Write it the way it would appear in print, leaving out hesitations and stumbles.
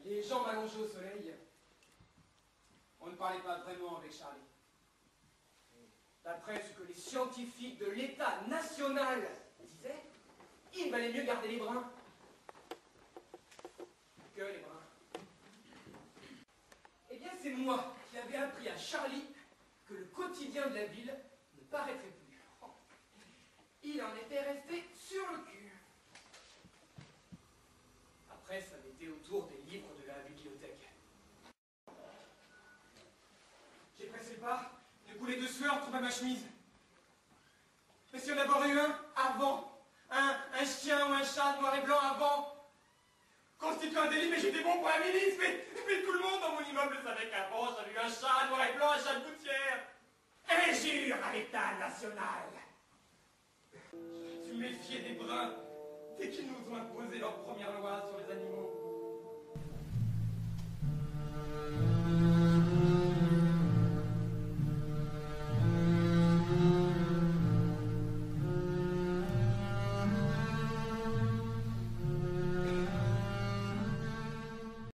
les jambes allongées au soleil. On ne parlait pas vraiment avec Charlie. D'après ce que les scientifiques de l'État national disaient, il valait mieux garder les brins que les brins. Eh bien, c'est moi qui avais appris à Charlie que le quotidien de la ville ne paraîtrait plus. Il en était resté sur le cul. Après, ça m'était au tour des livres de la bibliothèque. J'ai pressé le pas, j'ai coulé de sueur tout ma chemise. Mais si on avait eu un avant, un chien ou un chat noir et blanc avant, constitue un délit, mais j'étais bon pour la milice, mais tout le monde dans mon immeuble savait qu'avant j'avais eu un chat noir et blanc, un chat de gouttière. Injure à l'État national. Je me suis méfié des bruns dès qu'ils nous ont imposé leur première loi sur les animaux.